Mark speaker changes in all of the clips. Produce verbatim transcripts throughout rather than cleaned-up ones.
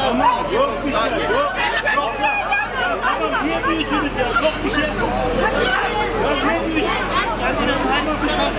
Speaker 1: Tamam, yok bir şey, yok. Yok ya. Ya tamam, niye büyütünüz ya? Yok bir şey. Ya niye büyütünüz? Kendine sahip çıkın.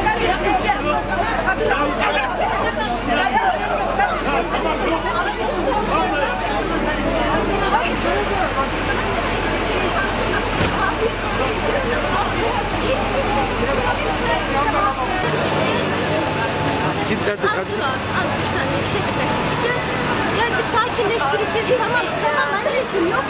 Speaker 2: Git nerede kadın?
Speaker 3: Az bir saniye bir şey gel. Gel bir sakinleştirici. Tamam tamam anneciğim yok.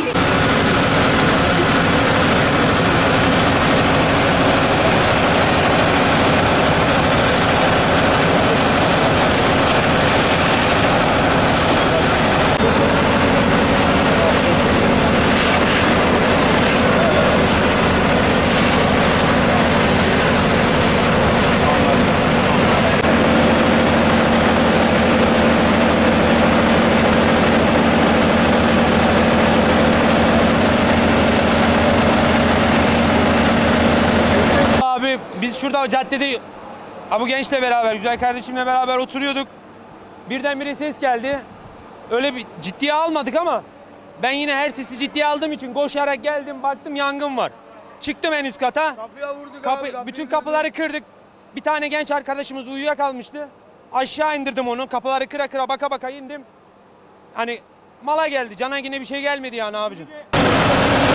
Speaker 2: Biz şurada caddede bu gençle beraber, güzel kardeşimle beraber oturuyorduk. Birdenbire ses geldi. Öyle bir ciddiye almadık ama ben yine her sesi ciddiye aldığım için koşarak geldim, baktım yangın var. Çıktım en üst kata.
Speaker 4: Kapıya vurduk
Speaker 2: Kapı,
Speaker 4: abi. Kapıyı
Speaker 2: bütün kapıları kırdık. Bir tane genç arkadaşımız uyuyakalmıştı. Aşağı indirdim onu. Kapıları kıra kıra baka baka indim. Hani mala geldi. Cana yine bir şey gelmedi yani abicim.